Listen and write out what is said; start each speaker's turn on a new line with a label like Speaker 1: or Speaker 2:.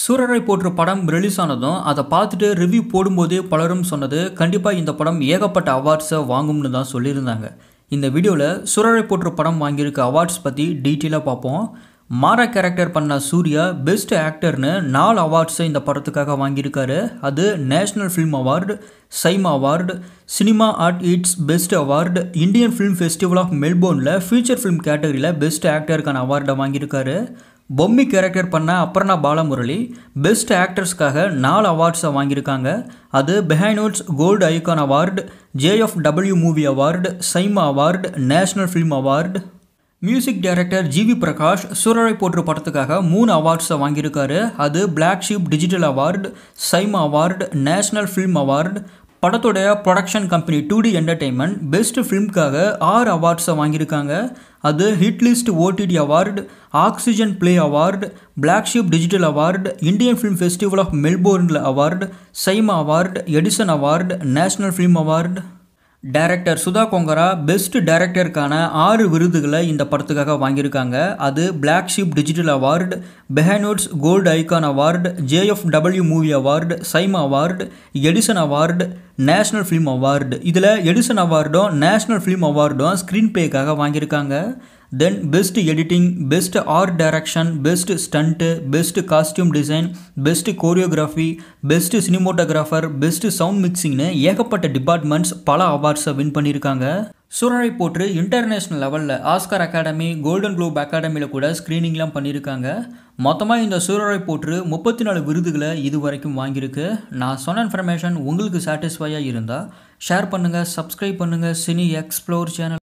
Speaker 1: சூரரை போற்று படம் ரிலீஸ் ஆனதும் அதை பார்த்துட்டு ரிவ்யூ போடும்போதே பலரும் சொன்னது கண்டிப்பாக இந்த படம் ஏகப்பட்ட அவார்ட்ஸை வாங்கும்னு தான் சொல்லியிருந்தாங்க. இந்த வீடியோவில் சூரரை போற்று படம் வாங்கியிருக்க அவார்ட்ஸ் பற்றி டீட்டெயிலாக பார்ப்போம். மாரா கேரக்டர் பண்ண சூர்யா பெஸ்ட் ஆக்டர்னு 4 அவார்ட்ஸை இந்த படத்துக்காக வாங்கியிருக்காரு. அது national film award, SIIMA award, cinema art its best award, Indian film festival of மெல்போர்னில் ஃபீச்சர் ஃபிலிம் கேட்டகரியில் பெஸ்ட் ஆக்டருக்கான அவார்டை வாங்கியிருக்காரு. பொம்மி கேரக்டர் பண்ண அபர்ணா பாலமுரளி பெஸ்ட் ஆக்டர்ஸ்க்காக 4 அவார்ட்ஸை வாங்கியிருக்காங்க. அது Behindwoods gold icon award, JFW movie award, SIIMA award, national film award. Music director GV Prakash Soorarai Pottru படத்துக்காக 3 அவார்ட்ஸை வாங்கியிருக்காரு. அது black sheep digital award, SIIMA award, national film award. படத்தோடைய production company 2D entertainment best ஃபிலிம்காக 6 அவார்ட்ஸை வாங்கியிருக்காங்க. அது hit list OTT award, oxygen play award, black sheep digital award, Indian film festival of மெல்போர்னில் award, SIIMA award, Edison award, national film award. Director Sudha Kongara best டைரக்டருக்கான 6 விருதுகளை இந்த படத்துக்காக வாங்கியிருக்காங்க. அது black sheep digital award, Behindwoods gold icon award, JFW movie award, SIIMA award, Edison award, national film award. இதில் Edison அவார்டும் national film அவார்டும் ஸ்க்ரீன் பிளேக்காக வாங்கியிருக்காங்க. Then best editing, best art direction, best stunt, best costume design, best choreography, best cinematographer, best sound மிக்சிங்னு ஏகப்பட்ட departments பல அவார்ட்ஸை win பண்ணியிருக்காங்க. சூரரை போற்று international லெவலில் ஆஸ்கார் அகாடமி, கோல்டன் குளோப் அகாடமியில் கூட ஸ்க்ரீனிங்லாம் பண்ணியிருக்காங்க. மொத்தமாக இந்த சூரரை போற்று 34 விருதுகளை இது வரைக்கும் வாங்கியிருக்கு. நான் சொன்ன இன்ஃபர்மேஷன் உங்களுக்கு சாட்டிஸ்ஃபையாக இருந்தால் ஷேர் பண்ணுங்கள், சப்ஸ்கிரைப் பண்ணுங்கள் சினி எக்ஸ்ப்ளோர் சேனல்.